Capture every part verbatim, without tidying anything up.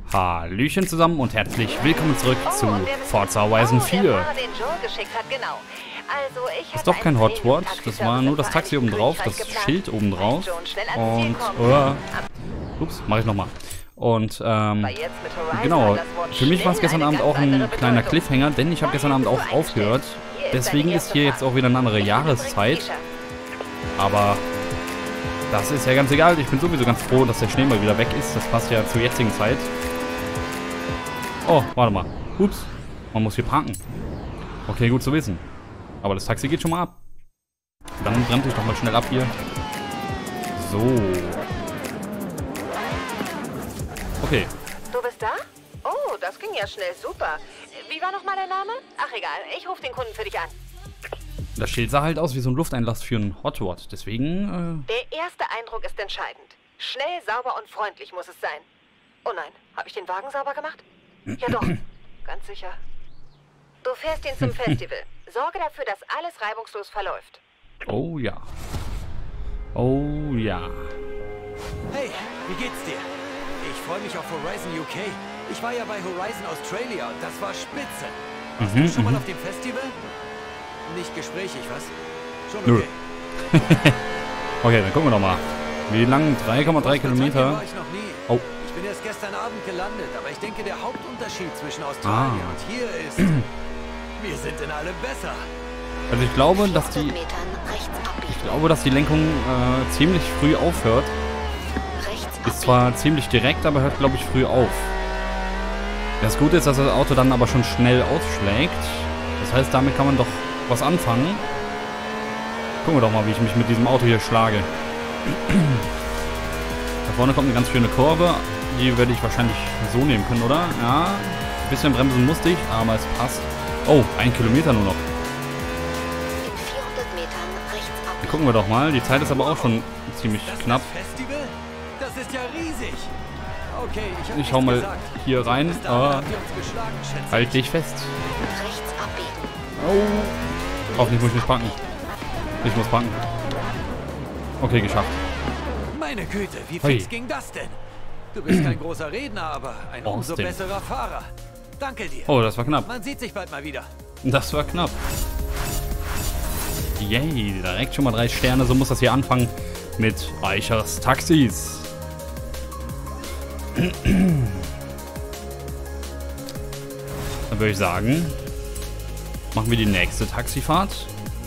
Hallöchen zusammen und herzlich willkommen zurück Oh, zu und wer bist Forza du? Horizon Oh, der vier. Fahrer, den Joel geschickt hat, genau. Also, ich Ist hatte doch kein einen Hot Rod, Training- das war nur das Taxi oben drauf, das Schild oben drauf. Und, oh, ups, mach ich nochmal. Und, ähm, genau, für mich war es gestern Abend auch ein kleiner Cliffhanger, denn ich habe gestern Abend auch aufgehört. Deswegen ist hier jetzt auch wieder eine andere Jahreszeit. Aber das ist ja ganz egal, ich bin sowieso ganz froh, dass der Schnee mal wieder weg ist. Das passt ja zur jetzigen Zeit. Oh, warte mal. Ups, man muss hier parken. Okay, gut zu wissen. Aber das Taxi geht schon mal ab. Dann bremse ich doch mal schnell ab hier. So. Okay. Du bist da? Oh, das ging ja schnell, super. Wie war nochmal dein Name? Ach egal, ich rufe den Kunden für dich an. Das Schild sah halt aus wie so ein Lufteinlass für einen Hot Rod. Deswegen, äh... Der erste Eindruck ist entscheidend. Schnell, sauber und freundlich muss es sein. Oh nein, habe ich den Wagen sauber gemacht? Ja doch, ganz sicher. Du fährst ihn zum Festival. Sorge dafür, dass alles reibungslos verläuft. Oh ja. Oh ja. Hey, wie geht's dir? Ich freue mich auf Horizon U K. Ich war ja bei Horizon Australia und das war spitze. Warst Mhm, du schon mal mhm. auf dem Festival? Nicht gesprächig, was? Schon Nö. okay. Okay, dann gucken wir doch mal. Wie lang? drei Komma drei Großbritannien Kilometer. war ich noch nie. Oh. Ich bin erst gestern Abend gelandet, aber ich denke, der Hauptunterschied zwischen Australien Ah. und hier ist, wir sind in allem besser. Also ich glaube, dass die... Ich glaube, dass die Lenkung äh, ziemlich früh aufhört. Ist zwar ziemlich direkt, aber hört, glaube ich, früh auf. Das Gute ist, dass das Auto dann aber schon schnell ausschlägt. Das heißt, damit kann man doch was anfangen. Gucken wir doch mal, wie ich mich mit diesem Auto hier schlage. Da vorne kommt eine ganz schöne Kurve. Die werde ich wahrscheinlich so nehmen können, oder? Ja, ein bisschen bremsen musste ich, aber es passt. Oh, ein Kilometer nur noch. Dann gucken wir doch mal. Die Zeit ist aber auch schon ziemlich Das ist knapp. das Festival? Das ist ja riesig. Okay, ich, hab Ich hau nichts mal gesagt. hier rein. Bis dahin Ah, habt ihr uns geschlagen, schätze halt dich fest. Rechts abbiegen. Oh. Hoffentlich muss ich nicht packen. Ich muss packen. Okay, geschafft. ich. Meine Güte, wie Hui. fix ging das denn? Du bist kein großer Redner, aber ein umso Austin. besserer Fahrer. Danke dir. Oh, das war knapp. Man sieht sich bald mal wieder. Das war knapp. Yay, direkt schon mal drei Sterne. So muss das hier anfangen mit Eichers Taxis. Dann würde ich sagen, machen wir die nächste Taxifahrt.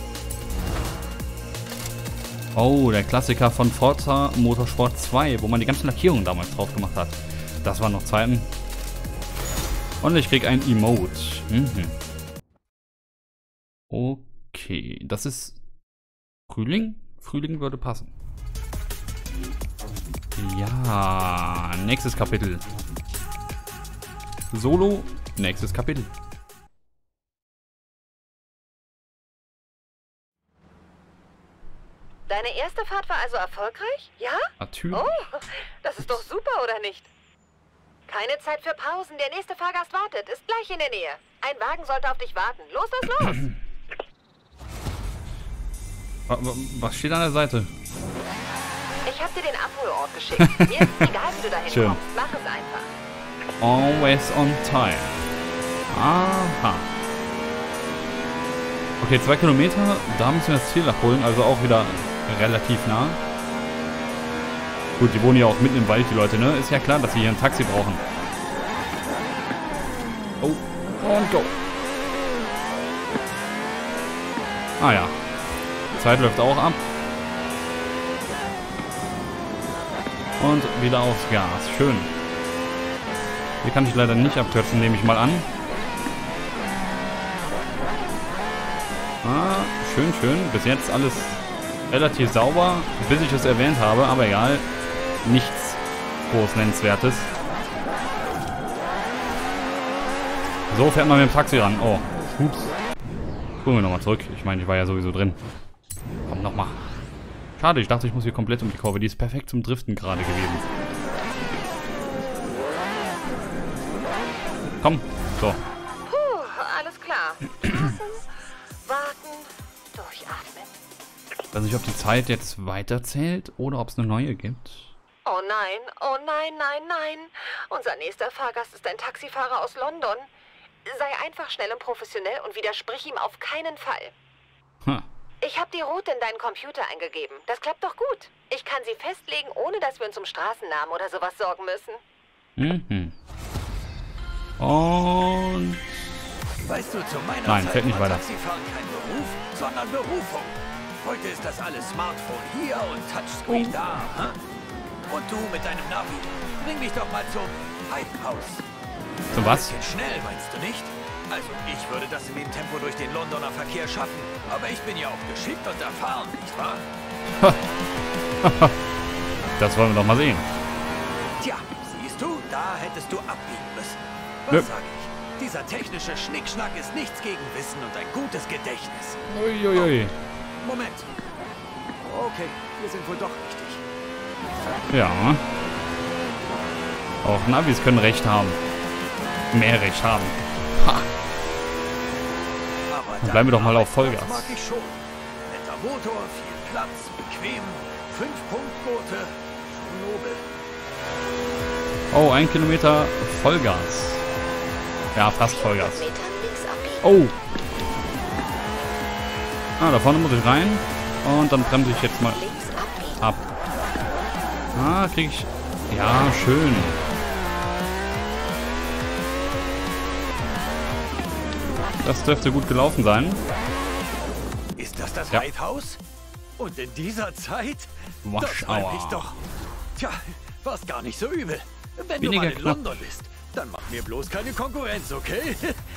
Oh, der Klassiker von Forza Motorsport zwei, wo man die ganzen Lackierungen damals drauf gemacht hat. Das waren noch Zeiten. Und ich krieg ein Emote. Mhm. Okay, das ist Frühling? Frühling würde passen. Ja, nächstes Kapitel. Solo, nächstes Kapitel. Deine erste Fahrt war also erfolgreich? Ja? Natürlich. Oh, das ist doch super, oder nicht? Keine Zeit für Pausen. Der nächste Fahrgast wartet. Ist gleich in der Nähe. Ein Wagen sollte auf dich warten. Los, los, los! Wa- wa- Was steht an der Seite? Ich habe dir den Abholort geschickt. Mir ist egal, wie du dahin Schön. kommst. Mach es einfach. Always on time. Aha. Okay, zwei Kilometer. Da müssen wir das Ziel abholen. Also auch wieder relativ nah. Gut, die wohnen ja auch mitten im Wald, die Leute, ne? Ist ja klar, dass sie hier ein Taxi brauchen. Oh, und go. Ah ja. Die Zeit läuft auch ab. Und wieder aufs Gas. Schön. Hier kann ich leider nicht abkürzen, nehme ich mal an. Ah, schön, schön. Bis jetzt alles relativ sauber, bis ich es erwähnt habe, aber egal. Nichts groß Nennenswertes. So fährt man mit dem Taxi ran. Oh, ups. Gucken wir nochmal zurück. Ich meine, ich war ja sowieso drin. Komm, nochmal. Schade, ich dachte, ich muss hier komplett um die Kurve. Die ist perfekt zum Driften gerade gewesen. Komm, so. Puh, alles klar. Passen, warten, durchatmen. Ich weiß nicht, ob die Zeit jetzt weiterzählt oder ob es eine neue gibt. Oh nein, oh nein, nein, nein. Unser nächster Fahrgast ist ein Taxifahrer aus London. Sei einfach schnell und professionell und widersprich ihm auf keinen Fall. Hm. Ich habe die Route in deinen Computer eingegeben. Das klappt doch gut. Ich kann sie festlegen, ohne dass wir uns um Straßennamen oder sowas sorgen müssen. Mhm. Und... Weißt du, zu meiner Nein, Zeit fällt nicht war weiter. Taxifahren kein Beruf, sondern Berufung. Heute ist das alles Smartphone hier und Touchscreen Oh. da. Hm? Und du mit deinem Navi, bring mich doch mal zum Hype House. Zum was? Bisschen schnell, meinst du nicht? Also ich würde das in dem Tempo durch den Londoner Verkehr schaffen. Aber ich bin ja auch geschickt und erfahren, nicht wahr? Das wollen wir doch mal sehen. Tja, siehst du, da hättest du abbiegen müssen. Was Nö. sag ich? Dieser technische Schnickschnack ist nichts gegen Wissen und ein gutes Gedächtnis. Uiuiui. Moment. Okay, wir sind wohl doch richtig. Ja. Auch Navis können Recht haben. Mehr Recht haben. Ha. Aber Dann bleiben wir doch mal auf Arbeitsplatz Vollgas. mag ich schon. Netter Motor, viel Platz, bequem, fünf Punktboote, schon nobel. Oh, ein Kilometer Vollgas. Ja, fast Vollgas. Metern links abbiegen. Oh. Ah, da vorne muss ich rein. Und dann bremse ich jetzt mal Links abbiegen. ab. Ah, krieg ich... Ja, schön. Das dürfte gut gelaufen sein. Ist das das Ja. Hype House? Und in dieser Zeit? Wasch, Das meine aua. ich doch. Tja, war's gar nicht so übel. Wenn Weniger du mal in knapp. London bist, dann mach mir bloß keine Konkurrenz, okay?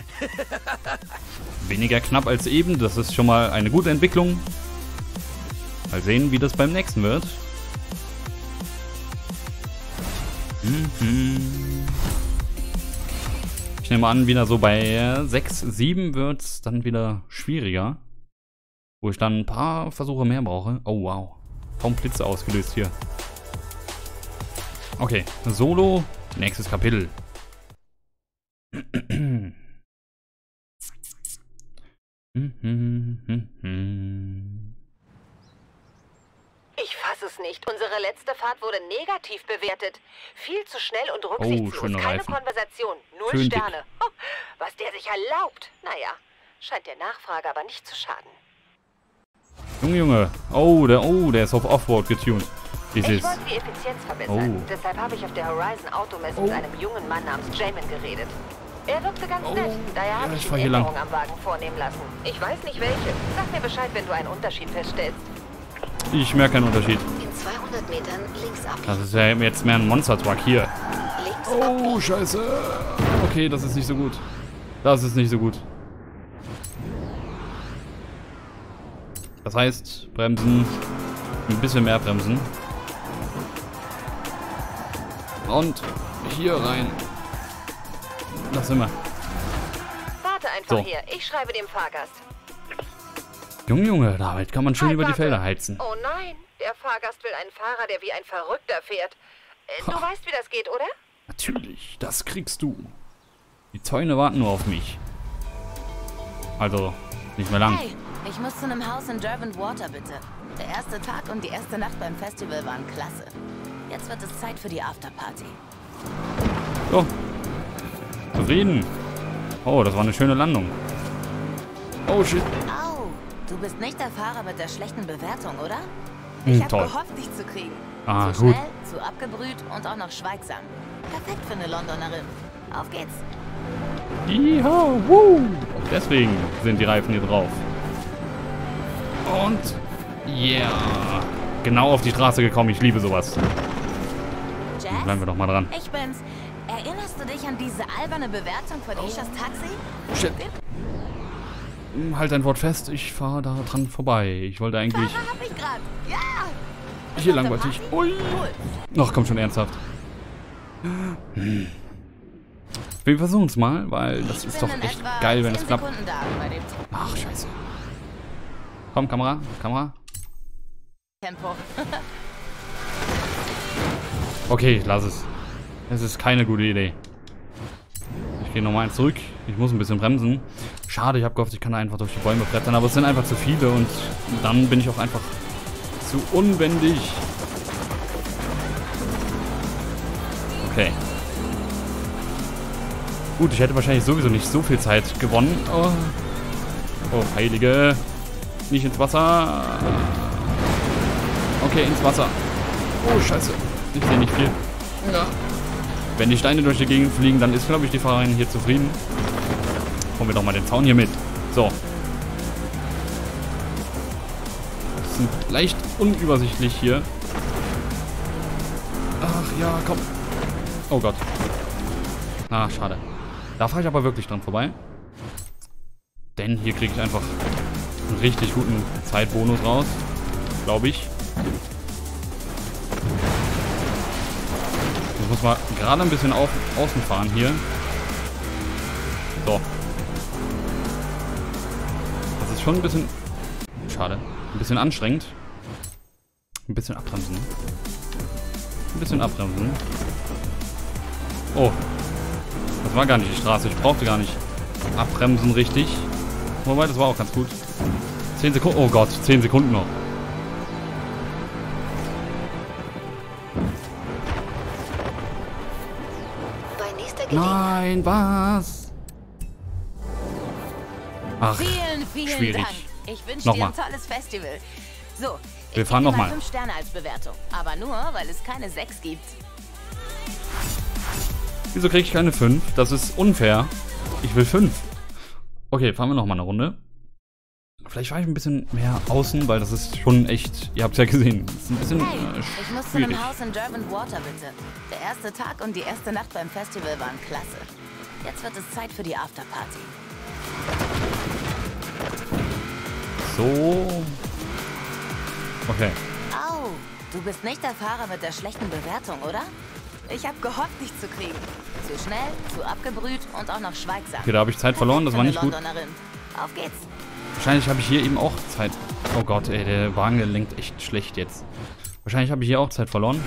Weniger knapp als eben. Das ist schon mal eine gute Entwicklung. Mal sehen, wie das beim nächsten wird. Mhm. Ich nehme an, wieder so bei sechs, sieben wird es dann wieder schwieriger. Wo ich dann ein paar Versuche mehr brauche. Oh, wow. Kaum Blitze ausgelöst hier. Okay, Solo, nächstes Kapitel. Ich fasse es nicht. Unsere letzte Fahrt wurde negativ bewertet. Viel zu schnell und rücksichtslos. Oh, schöne Keine Reifen. Konversation. Null Schön dick. Sterne. Oh, was der sich erlaubt. Naja, scheint der Nachfrage aber nicht zu schaden. Junge, Junge. Oh, der, oh, der ist auf Offroad getuned. Ich Dieses. wollte die Effizienz verbessern. Oh. Deshalb habe ich auf der Horizon Automesse Oh. mit einem jungen Mann namens Jamin geredet. Er wirkte ganz Oh. nett. Daher Ja, habe ich ich fahr eine hier lang. Änderung am Wagen vornehmen lassen. Ich weiß nicht welche. Sag mir Bescheid, wenn du einen Unterschied feststellst. Ich merke keinen Unterschied. In zweihundert Metern links abbiegen. Das ist ja jetzt mehr ein Monster-Truck hier. Links Oh, abbiegen. scheiße. Okay, das ist nicht so gut. Das ist nicht so gut. Das heißt, bremsen. Ein bisschen mehr bremsen. Und hier rein. Das sind wir. Warte einfach So. hier. Ich schreibe dem Fahrgast. Junge, Junge, damit kann man schön Halt, über die warte. Felder heizen. Oh nein, der Fahrgast will einen Fahrer, der wie ein Verrückter fährt. Äh, du Ha. weißt, wie das geht, oder? Natürlich, das kriegst du. Die Zäune warten nur auf mich. Also, nicht mehr lang. Hey, ich muss zu einem Haus in Derwent Water, bitte. Der erste Tag und die erste Nacht beim Festival waren klasse. Jetzt wird es Zeit für die Afterparty. So. Zufrieden. Oh, das war eine schöne Landung. Oh, shit. Au, du bist nicht der Fahrer mit der schlechten Bewertung, oder? Hm, Ich hab toll. gehofft, dich zu kriegen. Ah, zu gut. schnell, zu abgebrüht und auch noch schweigsam. Perfekt für eine Londonerin. Auf geht's. Ja, woo. Deswegen sind die Reifen hier drauf. Und yeah. Genau auf die Straße gekommen. Ich liebe sowas. Jazz? Bleiben wir doch mal dran. Ich bin's. Erinnerst du dich an diese alberne Bewertung von Ishas Taxi? Shit. Hm, Halt dein Wort fest. Ich fahre da dran vorbei. Ich wollte eigentlich... Fahrer hab ich grad. Ja! Hier Auf lang der wollte ich. Party? Ui. Cool. Ach, komm schon ernsthaft. Hm. Wir versuchen es mal, weil das Ich ist bin doch in echt etwa geil, wenn zehn es klappt. Sekunden da bei dem Ach, scheiße. Komm, Kamera, Kamera. Tempo. Okay, lass es. Es ist keine gute Idee. Ich gehe nochmal eins zurück. Ich muss ein bisschen bremsen. Schade, ich habe gehofft, ich kann da einfach durch die Bäume brettern, aber es sind einfach zu viele und dann bin ich auch einfach zu unwendig. Okay. Gut, ich hätte wahrscheinlich sowieso nicht so viel Zeit gewonnen. Oh, oh Heilige. Nicht ins Wasser. Okay, ins Wasser. Oh, scheiße. Ich sehe nicht viel. Ja. Wenn die Steine durch die Gegend fliegen, dann ist, glaube ich, die Fahrerin hier zufrieden. Holen wir doch mal den Zaun hier mit. So. Das sind leicht unübersichtlich hier. Ach ja, komm. Oh Gott. Ah, schade. Da fahre ich aber wirklich dran vorbei. Denn hier kriege ich einfach einen richtig guten Zeitbonus raus. Glaube ich. Ich muss mal gerade ein bisschen auf, außen fahren hier. So. Das ist schon ein bisschen... Schade. Ein bisschen anstrengend. Ein bisschen abbremsen. Ein bisschen abbremsen. Oh. Das war gar nicht die Straße. Ich brauchte gar nicht abbremsen richtig. Wobei, das war auch ganz gut. zehn Sekunden. Oh Gott, zehn Sekunden noch. Nein, was? Ach, vielen, vielen schwierig. Dank. Ich wünsche dir Nochmal. ein tolles Festival. So, ich Wir fahren gebe dir nochmal. mal fünf Sterne als Bewertung. Aber nur, weil es keine sechs gibt. Wieso kriege ich keine fünf? Das ist unfair. Ich will fünf. Okay, fahren wir nochmal eine Runde. Vielleicht fahre ich ein bisschen mehr außen, weil das ist schon echt, ihr habt es ja gesehen, das ist ein bisschen Hey, äh, ich muss zu schwierig. einem Haus in Derwent Water, bitte. Der erste Tag und die erste Nacht beim Festival waren klasse. Jetzt wird es Zeit für die Afterparty. So. Okay. Au, du bist nicht der Fahrer mit der schlechten Bewertung, oder? Ich habe gehofft, dich zu kriegen. Zu schnell, zu abgebrüht und auch noch schweigsam. Okay, da habe ich Zeit verloren, das war nicht gut. Londonerin. Auf geht's. Wahrscheinlich habe ich hier eben auch Zeit... Oh Gott, ey, der Wagen der lenkt echt schlecht jetzt. Wahrscheinlich habe ich hier auch Zeit verloren.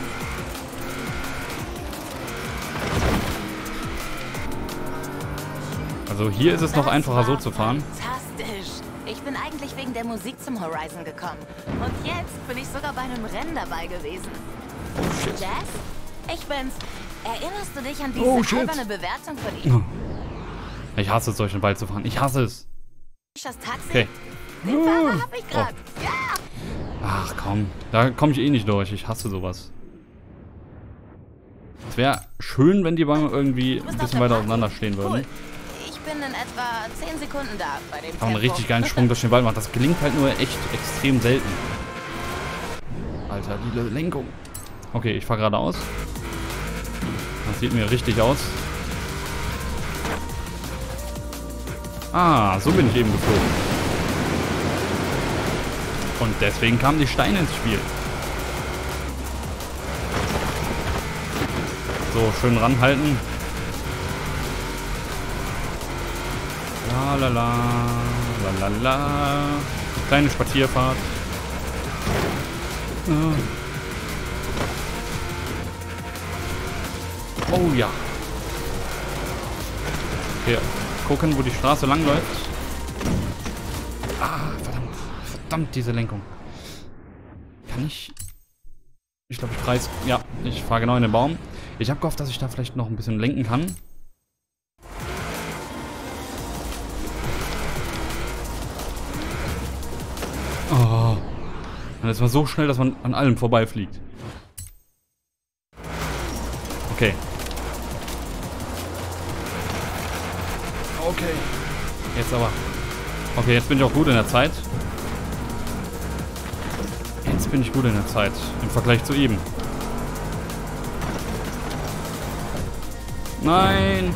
Also hier ist es noch Das einfacher so war zu fahren. Fantastisch. Ich bin eigentlich wegen der Musik zum Horizon gekommen. Und jetzt bin ich sogar bei einem Rennen dabei gewesen. Oh shit. Jazz? Ich bin's. Erinnerst du dich an diese Oh, shit. alberne Bewertung für die... Oh. Ich hasse es, durch den Wald zu fahren. Ich hasse es. Das Taxi? Okay. Den Fahrer hab ich grad. Oh. Ja! Ach komm, da komme ich eh nicht durch. Ich hasse sowas. Es wäre schön, wenn die Bäume irgendwie ein bisschen weiter auseinander stehen würden. Cool. Ich bin in etwa zehn Sekunden da bei dem Aber einen Tempo. richtig geilen Sprung durch den Wald macht. Das gelingt halt nur echt extrem selten. Alter, die Lenkung. Okay, ich fahre geradeaus. Das sieht mir richtig aus. Ah, so bin ich eben geflogen. Und deswegen kamen die Steine ins Spiel. So, schön ranhalten. La la la, la la la. Kleine Spazierfahrt. Ja. Oh ja. Okay, gucken, wo die Straße lang läuft. Ah, verdammt. Verdammt, diese Lenkung. Kann ich... Ich glaube, ich kreis... Ja, ich fahre genau in den Baum. Ich habe gehofft, dass ich da vielleicht noch ein bisschen lenken kann. Oh. Und das war so schnell, dass man an allem vorbeifliegt. Okay. Okay. Jetzt aber. Okay, jetzt bin ich auch gut in der Zeit. Jetzt bin ich gut in der Zeit. Im Vergleich zu eben. Nein.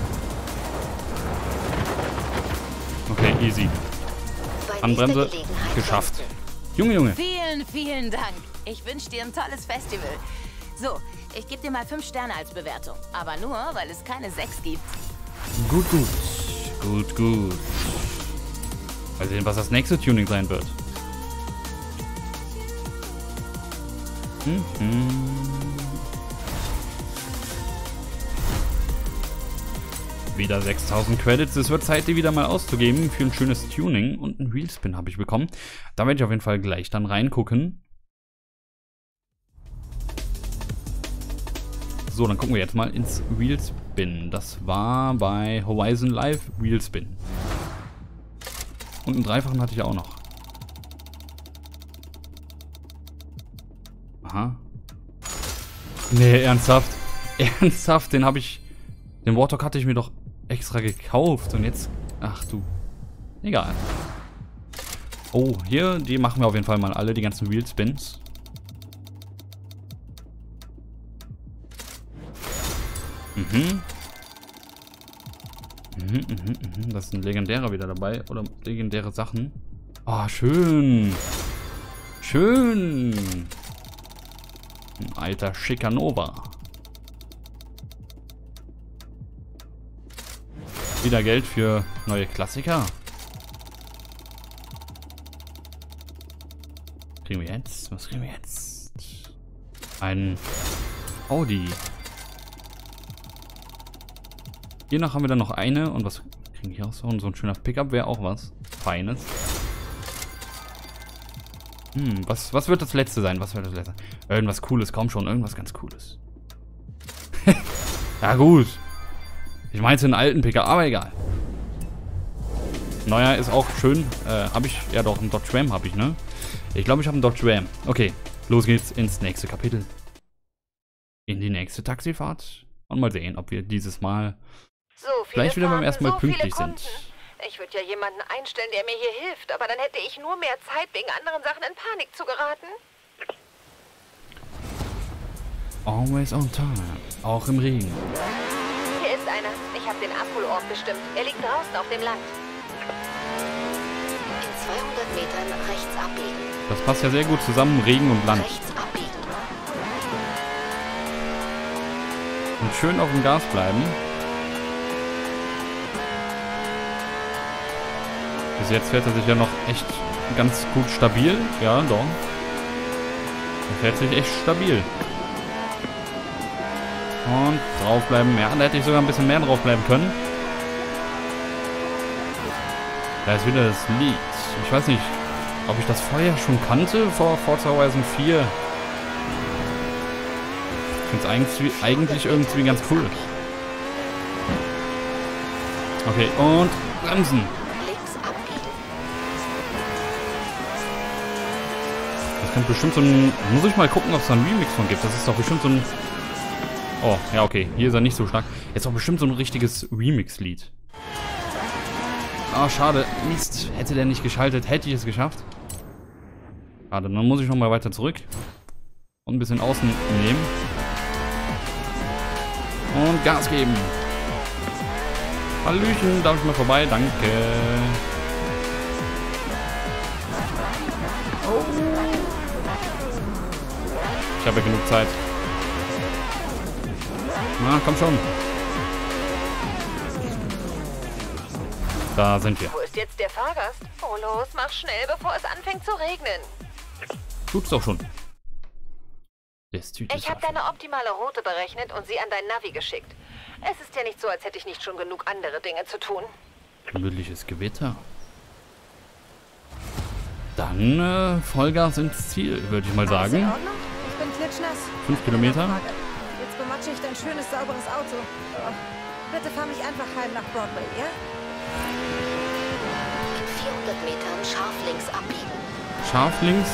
Okay, easy. Handbremse. Geschafft. Junge, Junge. Vielen, vielen Dank. Ich wünsche dir ein tolles Festival. So, ich gebe dir mal fünf Sterne als Bewertung. Aber nur, weil es keine sechs gibt. Gut, gut. Gut, gut. Mal sehen, was das nächste Tuning sein wird. Mhm. Wieder sechstausend Credits. Es wird Zeit, die wieder mal auszugeben für ein schönes Tuning. Und einen Wheelspin habe ich bekommen. Da werde ich auf jeden Fall gleich dann reingucken. So, dann gucken wir jetzt mal ins Wheelspin. Das war bei Horizon Live Wheelspin. Und einen dreifachen hatte ich auch noch. Aha. Nee, ernsthaft. Ernsthaft, den habe ich... Den Warthog hatte ich mir doch extra gekauft. Und jetzt... Ach du... Egal. Oh, hier, die machen wir auf jeden Fall mal alle, die ganzen Wheelspins. Mhm. Mhm, mhm, mhm. Das ist ein legendärer wieder dabei. Oder legendäre Sachen. Oh, schön. Schön. Ein alter Schikanova. Wieder Geld für neue Klassiker. Was kriegen wir jetzt? Was kriegen wir jetzt? Ein Audi. Hiernach haben wir dann noch eine. Und was kriegen wir hier auch so? Und so ein schöner Pickup wäre auch was Feines. Hm, was, was wird das letzte sein? Was wird das letzte? Irgendwas Cooles, komm schon, irgendwas ganz Cooles. Ja gut. Ich meinte einen alten Pickup, aber egal. Neuer ist auch schön. Äh, habe ich, ja doch, einen Dodge Ram habe ich, ne? Ich glaube, ich habe einen Dodge Ram. Okay, los geht's ins nächste Kapitel. In die nächste Taxifahrt. Und mal sehen, ob wir dieses Mal so gleich wieder beim Fahrten, ersten Mal so pünktlich viele sind. Ich würde ja jemanden einstellen, der mir hier hilft, aber dann hätte ich nur mehr Zeit, wegen anderen Sachen in Panik zu geraten. Always on time. Auch im Regen. Hier ist einer. Ich habe den Abholort bestimmt. Er liegt draußen auf dem Land. In zweihundert Metern rechts abbiegen. Das passt ja sehr gut zusammen, Regen und Land. Rechts abbiegen. Und schön auf dem Gas bleiben. Bis jetzt fährt er sich ja noch echt ganz gut stabil. Ja, doch. Er fährt sich echt stabil. Und draufbleiben. Ja, da hätte ich sogar ein bisschen mehr draufbleiben können. Da ist wieder das Lied. Ich weiß nicht, ob ich das vorher schon kannte vor Forza Horizon vier. Ich finde es eigentlich, eigentlich irgendwie ganz cool. Okay, und bremsen. Das könnte bestimmt so ein... Muss ich mal gucken, ob es da einen Remix von gibt. Das ist doch bestimmt so ein... Oh, ja, okay. Hier ist er nicht so stark. Jetzt auch bestimmt so ein richtiges Remix-Lied. Ah, oh, schade. Mist. Hätte der nicht geschaltet, hätte ich es geschafft. Schade, dann muss ich noch mal weiter zurück. Und ein bisschen außen nehmen. Und Gas geben. Hallöchen, darf ich mal vorbei? Danke. Oh. Ich habe ja genug Zeit. Na, komm schon. Da sind wir. Wo ist jetzt der Fahrgast? Oh los, mach schnell, bevor es anfängt zu regnen. Tut's doch schon. Das Tüte ich habe deine optimale Route berechnet und sie an dein Navi geschickt. Es ist ja nicht so, als hätte ich nicht schon genug andere Dinge zu tun. Gemütliches Gewitter. Dann äh, Vollgas ins Ziel, würde ich mal sagen. Alles in Ordnung? Ich bin klitschnass. Fünf Kilometer. Jetzt bematsche ich dein schönes, sauberes Auto. Oh. Bitte fahr mich einfach heim nach Broadway, ja? In vierhundert Metern scharf links abbiegen. Scharf links?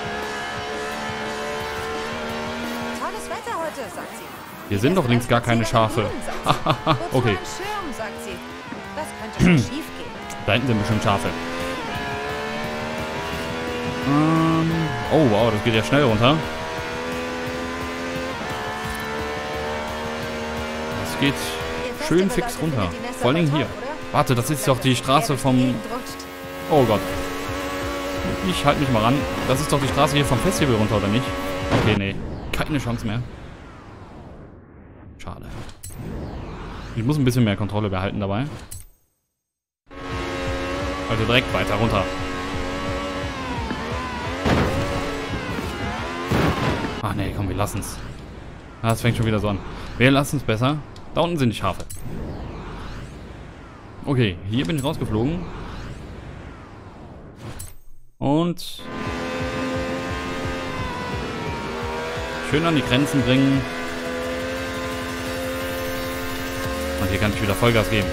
Tolles Wetter heute, sagt sie. Hier sind doch links gar keine Schafe. Okay. Schirm, sagt sie. Das könnte schon schief gehen. Da hinten sind bestimmt Schafe. Ähm, oh, wow, das geht ja schnell runter. Das geht schön fix runter. Vor allem hier. Warte, das ist doch die Straße vom... Oh Gott. Ich halte mich mal ran. Das ist doch die Straße hier vom Festival runter, oder nicht? Okay, nee. Keine Chance mehr. Schade. Ich muss ein bisschen mehr Kontrolle behalten dabei. Also direkt weiter runter. Ach nee, komm, wir lassen's. Ah, das fängt schon wieder so an. Wir lassen's besser. Da unten sind die Schafe. Okay, hier bin ich rausgeflogen. Und schön an die Grenzen bringen. Und hier kann ich wieder Vollgas geben.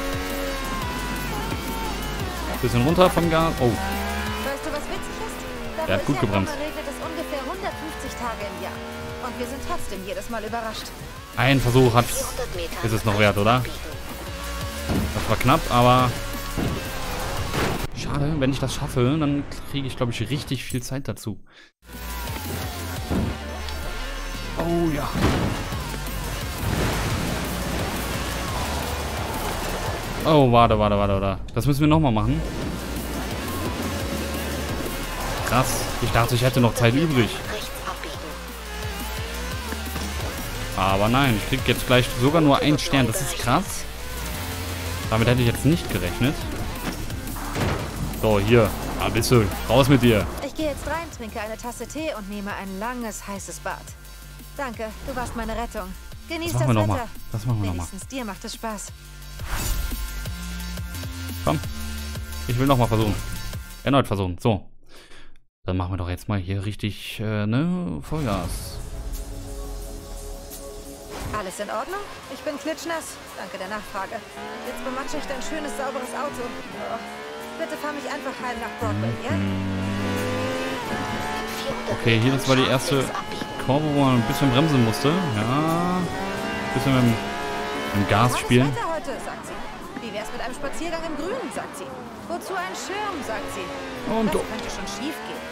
Bisschen runter vom Gas. Oh. Weißt du, was witzig ist? Der hat gut gebremst. Regnet es ungefähr hundertfünfzig Tage im Jahr. Und wir sind trotzdem jedes Mal überrascht. Ein Versuch hat, ist es noch wert, oder? Das war knapp, aber schade, wenn ich das schaffe, dann kriege ich, glaube ich, richtig viel Zeit dazu. Oh ja. Oh, warte, warte, warte, warte. Das müssen wir nochmal machen. Krass. Ich dachte, ich hätte noch Zeit übrig. Aber nein, ich krieg jetzt gleich sogar nur einen Stern. Das ist krass. Damit hätte ich jetzt nicht gerechnet. So, hier. Ah, bist du. Raus mit dir. Ich gehe jetzt rein, trinke eine Tasse Tee und nehme ein langes, heißes Bad. Danke, du warst meine Rettung. Genieß Das das, machen wir Wetter. nochmal. Das machen wir nochmal. Wenigstens dir macht es Spaß. Komm. Ich will nochmal versuchen. Erneut versuchen. So. Dann machen wir doch jetzt mal hier richtig, äh, ne, Vollgas. Alles in Ordnung? Ich bin klitschnass. Danke der Nachfrage. Jetzt bematsche ich dein schönes, sauberes Auto. Oh. Bitte fahr mich einfach heim nach Broadway, ja? Okay, hier, das war die erste Kurve, wo man ein bisschen bremsen musste. Ja. Ein bisschen mit dem, mit dem Gas spielen. Tolles Wetter heute, sagt sie. Wie wär's mit einem Spaziergang im Grünen, sagt sie. Wozu ein Schirm, sagt sie. Und das könnte schon schief gehen.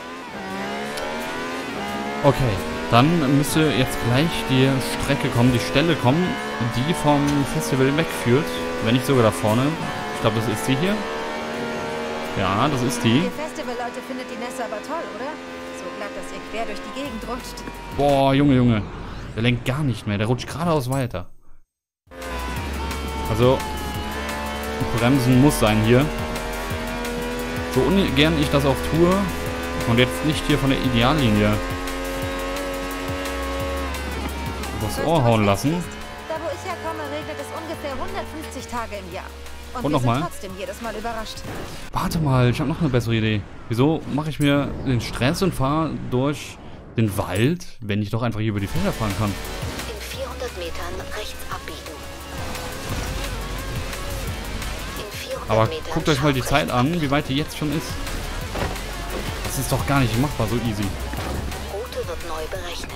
Okay, dann müsste jetzt gleich die Strecke kommen, die Stelle kommen, die vom Festival wegführt. Wenn nicht sogar da vorne. Ich glaube, das ist die hier. Ja, das ist die. Ihr Festival-Leute findet die Nässe aber toll, oder? So glatt, dass ihr quer durch die Gegend rutscht. Boah, Junge, Junge. Der lenkt gar nicht mehr. Der rutscht geradeaus weiter. Also, bremsen muss sein hier. So ungern ich das auch tue. Und jetzt nicht hier von der Ideallinie das Ohr hauen lassen. Da, wo ich herkomme, regnet es ungefähr hundertfünfzig Tage im Jahr. Und, Und wir nochmal. sind trotzdem jedes Mal überrascht. Warte mal, ich habe noch eine bessere Idee. Wieso mache ich mir den Stress und fahre durch den Wald, wenn ich doch einfach hier über die Felder fahren kann? In vierhundert Metern rechts abbiegen. In vierhundert Aber Metern guckt euch mal die scharf Zeit rechts an, abbiegen. wie weit die jetzt schon ist. Das ist doch gar nicht machbar, so easy. Route wird neu berechnet.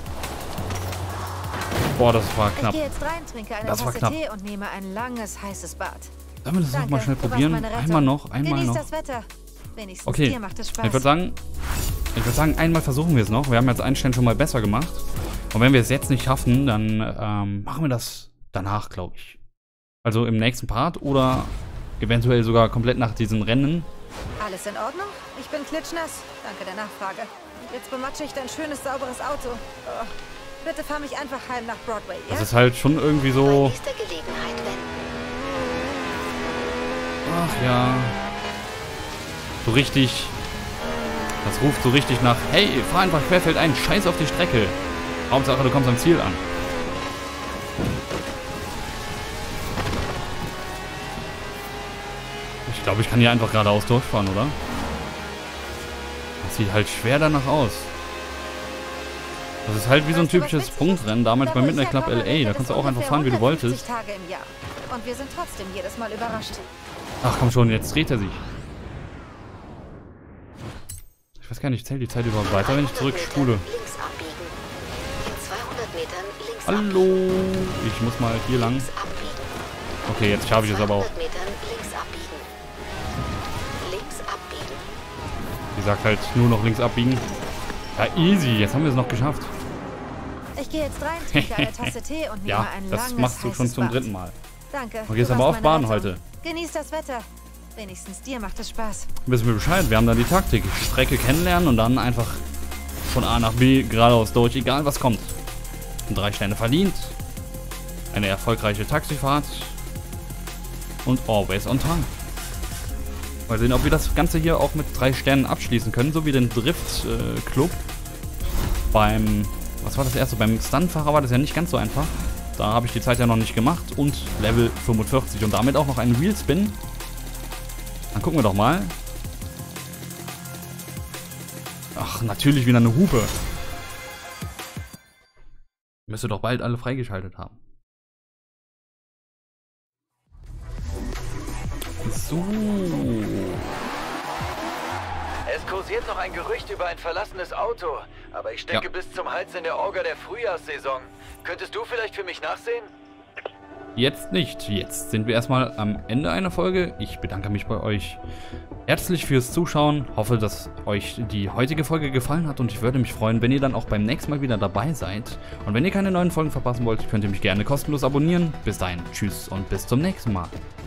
Boah, das war Ich knapp. gehe jetzt rein, trinke eine Das war Tasse knapp. Tee und nehme ein langes, heißes Bad. Sollen wir das Danke, nochmal schnell du warst probieren? meine Rettung. Einmal noch, einmal Genieß noch. das Wetter. Wenigstens Okay, dir macht es Spaß. ich würde sagen, ich würde sagen, einmal versuchen wir es noch. Wir haben jetzt einen Stern schon mal besser gemacht. Und wenn wir es jetzt nicht schaffen, dann ähm, machen wir das danach, glaube ich. Also im nächsten Part oder eventuell sogar komplett nach diesen Rennen. Alles in Ordnung? Ich bin klitschnass. Danke der Nachfrage. Jetzt bematsche ich dein schönes, sauberes Auto. Oh. Bitte fahr mich einfach heim nach Broadway, ja? Das ist halt schon irgendwie so... Bei nächster Gelegenheit wenden. Ach ja. So richtig... Das ruft so richtig nach, hey, fahr einfach querfeldein, scheiß auf die Strecke. Hauptsache, du kommst am Ziel an. Ich glaube, ich kann hier einfach geradeaus durchfahren, oder? Das sieht halt schwer danach aus. Das ist halt wie so ein typisches Punktrennen, damals beim Midnight Club L A. Da kannst du auch einfach fahren, wie du wolltest. Tage im Jahr. Und wir sind trotzdem jedes Mal überrascht. Ach komm schon, jetzt dreht er sich. Ich weiß gar nicht, zählt die Zeit überhaupt weiter, wenn ich zurückspule. Links abbiegen. In zweihundert Metern links Hallo, ich muss mal hier lang. Links abbiegen. Okay, jetzt schaffe ich es aber auch. zweihundert Metern links abbiegen. Links abbiegen. Die sagt halt nur noch links abbiegen. Ja, easy, jetzt haben wir es noch geschafft. Ich gehe jetzt rein, trinke eine Tasse Tee und nehme Ja, ein das langes, machst du schon heißes zum Bad. dritten Mal. Danke. Du gehst du aber warst auf meine Bahn Rettung. heute. Genieß das Wetter. Wenigstens dir macht es Spaß. Wissen wir Bescheid, wir haben dann die Taktik. Strecke kennenlernen und dann einfach von A nach B geradeaus durch, egal was kommt. Drei Sterne verdient. Eine erfolgreiche Taxifahrt. Und always on time. Mal sehen, ob wir das Ganze hier auch mit drei Sternen abschließen können, so wie den Drift-Club. Beim, was war das erste? Beim Stuntfahrer war das ja nicht ganz so einfach. Da habe ich die Zeit ja noch nicht gemacht. Und Level fünfundvierzig und damit auch noch einen Wheelspin. Dann gucken wir doch mal. Ach, natürlich wieder eine Hupe. Müsste doch bald alle freigeschaltet haben. So. Es kursiert noch ein Gerücht über ein verlassenes Auto, aber ich stecke Ja. bis zum Hals in der Orga der Frühjahrssaison. Könntest du vielleicht für mich nachsehen? Jetzt nicht. Jetzt sind wir erstmal am Ende einer Folge. Ich bedanke mich bei euch herzlich fürs Zuschauen. Hoffe, dass euch die heutige Folge gefallen hat und ich würde mich freuen, wenn ihr dann auch beim nächsten Mal wieder dabei seid. Und wenn ihr keine neuen Folgen verpassen wollt, könnt ihr mich gerne kostenlos abonnieren. Bis dahin, tschüss und bis zum nächsten Mal.